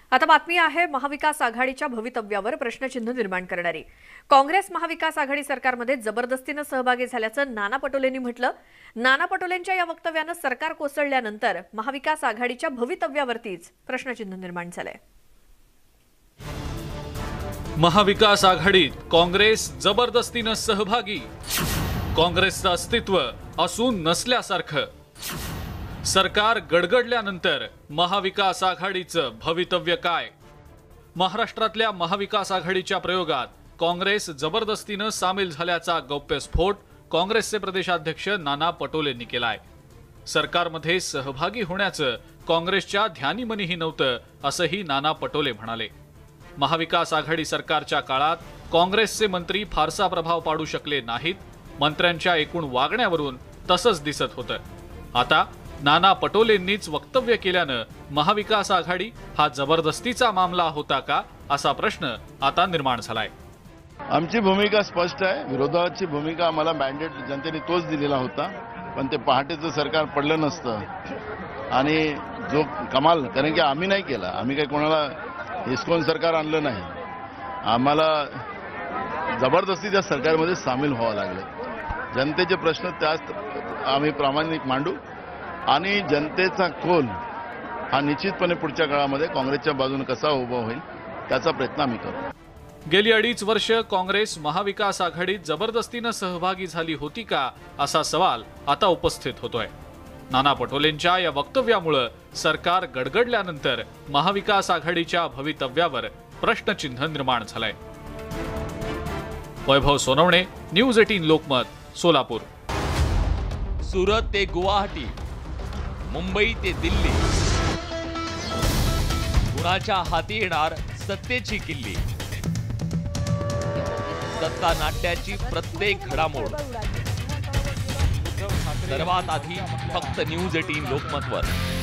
आता बातमी आहे महाविकास आघाडीच्या भवितव्यावर प्रश्नचिन्ह निर्माण करणारी। काँग्रेस महाविकास आघाडी सरकारमध्ये जबरदस्तीने सहभागी झाल्याचं नाना पटोलेंनी म्हटलं। नाना पटोलेंच्या या वक्तव्याने सरकार कोसळल्यानंतर महाविकास आघाडीच्या भवितव्यावरतीच प्रश्नचिन्ह निर्माण झालंय। महाविकास आघाडीत काँग्रेस जबरदस्तीने सहभागी, काँग्रेसचं अस्तित्व असून नसल्यासारखं, सरकार गडगडल्यानंतर महाविकास आघाडीचं भवितव्य काय? महाराष्ट्रातल्या महाविकास आघाडीच्या प्रयोगात काँग्रेस जबरदस्तीने सामील झाल्याचा गौप्यस्फोट काँग्रेसचे प्रदेशाध्यक्ष नाना पटोलेंनी केलाय। सरकारमध्ये सहभागी होण्याचं काँग्रेसच्या ध्यानीमनीही नव्हतं असंही नाना पटोले म्हणाले। महाविकास आघाडी सरकारच्या काळात काँग्रेसचे मंत्री फारसा प्रभाव पाडू शकले नाहीत, मंत्र्यांच्या एकूण वागण्यावरून तसंच दिसत होतं। आता नाना पटोलेंनीच वक्तव्य केल्यानं महाविकास आघाडी हा जबरदस्तीचा मामला होता का असा प्रश्न आता निर्माण झालाय। आमची भूमिका स्पष्ट आहे। विरोधाची भूमिका आम्हाला मॅन्डेट जनतेने तोच दिलेला होता, पण ते पहाटेचं सरकार पडलं नसतं आणि जो कमाल, कारण की आम्ही नाही केला, आम्ही काही कोणाला हिसकून सरकार आणलं नाही, आम्हाला जबरदस्ती त्या सरकारमध्ये सामील व्हावं लागलं। जनतेचे प्रश्न त्यात आम्ही प्रामाणिक मांडू आणि जनतेचा कौल हा निश्चितपणे पुढच्या काळामध्ये काँग्रेसच्या बाजूने कसा उभा होईल त्याचा प्रयत्न आम्ही करू। गेली 2.5 वर्ष काँग्रेस महाविकास आघाडीत जबरदस्तीने सहभागी झाली होती का असा सवाल आता उपस्थित होतोय। नाना पटोलेंच्या या वक्तव्यामुळे सरकार गडगडल्यानंतर महाविकास आघाडीच्या भवितव्यावर प्रश्नचिन्ह निर्माण झालंय। वैभव सोनवणे, न्यूज 18 लोकमत, सोलापूर। सुरत ते गुवाहाटी, मुंबई ते दिल्ली, कुणाच्या हाती येणार सत्तेची किल्ली। सत्ता नाट्याची प्रत्येक घडामोड सर्वात आधी फक्त न्यूज 18 लोकमतवर।